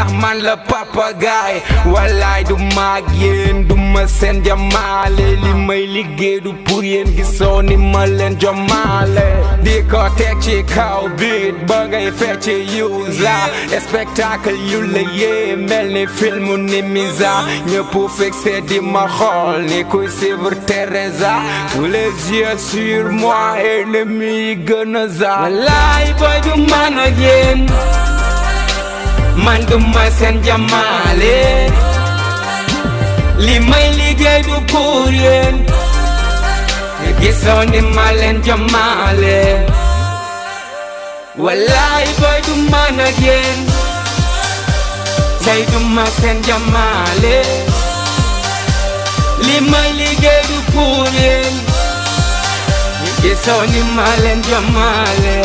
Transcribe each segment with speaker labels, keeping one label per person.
Speaker 1: ndax man la papagaay walaay du maag yéen du ma seen jamaale li may liggéey du pour yéen gisoo ni ma leen jomaale di ko teg ci kaw beat ba ngay fecc yuusa spectacle yu la yee mel ni film ni misa ñëpp fixé di ma xool ni kuy suivre Teresa tous les yeux sur moi ennemi gën a za walaay boy du man ak yéen man du ma seen jamaale li may liggéey du pour yéen gisoo ni ma leen jamaale walaay boy du man ak yéen tey du ma seen jamaale li may liggéey du pour yéen gisoo ni ma leen jamaale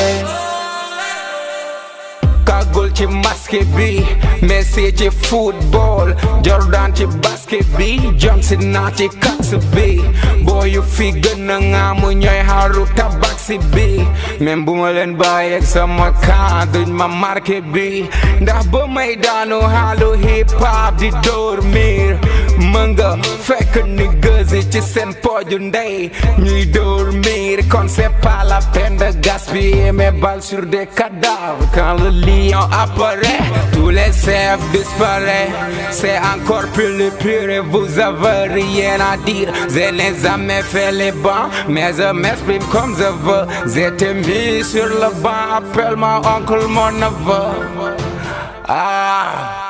Speaker 1: kagul ci basket bi Messi ci football Jordan ci basket bi Johnson na ci kax bi booyu fi gën a ngaamu ñooy xaru tabaksi bi même bu ma leen bàyyeeg sama kaa duñ ma marqué bi ndax ba may daanu xaalu hip hop di dormir mën nga fekk ni gëzi ci seen poju ndey ñuy dormir kon c'est pas la peine de gaspiller mes balles sur des cadavres quand le lion apparaît tous les chefs disparaissent c'est encore plus pur et vous avez rien à dire je n'ai jamais fait les bancs mais je m'exprime comme je veux j'étais mis sur le banc appelle-moi oncle mon neveu ah